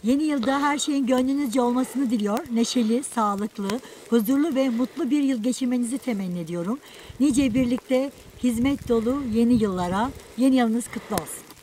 Yeni yılda her şeyin gönlünüzce olmasını diliyor. Neşeli, sağlıklı, huzurlu ve mutlu bir yıl geçirmenizi temenni ediyorum. Nice birlikte hizmet dolu yeni yıllara, yeni yılınız kutlu olsun.